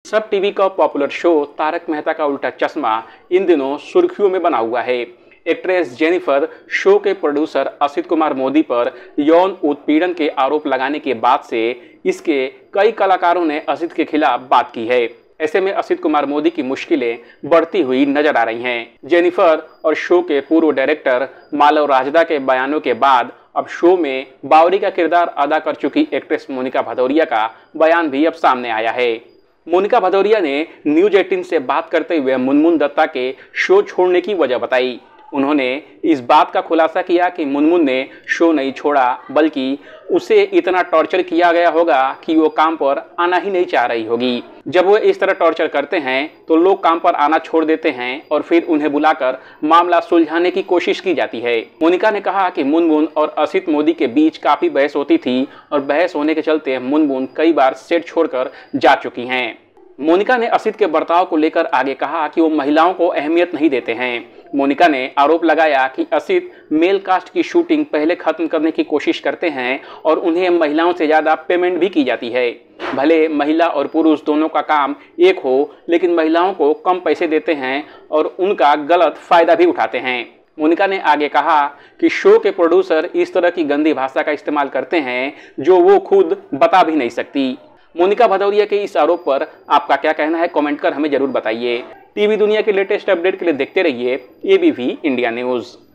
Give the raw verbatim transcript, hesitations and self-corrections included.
सब टीवी का popular show Tarak Mehta का उल्टा चश्मा इन दिनों सुर्खियों में बना हुआ है। एक्ट्रेस जेनिफर शो के प्रोड्यूसर असित कुमार मोदी पर यौन उत्पीड़न के आरोप लगाने के बाद से इसके कई कलाकारों ने असित के खिलाफ बात की है। ऐसे में असित कुमार मोदी की मुश्किलें बढ़ती हुई नजर आ रही हैं। जेनिफर और शो के पूर्व डायरेक्टर मालव राजदा के बयानों के बाद अब शो में बावरी का किरदार अदा कर चुकी एक्ट्रेस मोनिका भदौरिया का बयान भी अब सामने आया है। मोनिका भदौरिया ने न्यूज अठारह से बात करते हुए मुनमुन दत्ता के शो छोड़ने की वजह बताई। उन्होंने इस बात का खुलासा किया कि मुनमुन ने शो नहीं छोड़ा, बल्कि उसे इतना टॉर्चर किया गया होगा कि वो काम पर आना ही नहीं चाह रही होगी। जब वो इस तरह टॉर्चर करते हैं तो लोग काम पर आना छोड़ देते हैं और फिर उन्हें बुलाकर मामला सुलझाने की कोशिश की जाती है। मोनिका ने कहा कि मुनमुन और असित मोदी के बीच काफी बहस होती थी और बहस होने के चलते मुनमुन कई बार सेट छोड़कर जा चुकी हैं। मोनिका ने असित के बर्ताव को लेकर आगे कहा कि वो महिलाओं को अहमियत नहीं देते हैं। मोनिका ने आरोप लगाया कि असित मेल कास्ट की शूटिंग पहले खत्म करने की कोशिश करते हैं और उन्हें महिलाओं से ज़्यादा पेमेंट भी की जाती है। भले महिला और पुरुष दोनों का काम एक हो, लेकिन महिलाओं को कम पैसे देते हैं और उनका गलत फायदा भी उठाते हैं। मोनिका ने आगे कहा कि शो के प्रोड्यूसर इस तरह की गंदी भाषा का इस्तेमाल करते हैं जो वो खुद बता भी नहीं सकती। मोनिका भदौरिया के इस आरोप पर आपका क्या कहना है, कमेंट कर हमें जरूर बताइए। टीवी दुनिया के लेटेस्ट अपडेट के लिए देखते रहिए एबीपी इंडिया न्यूज़।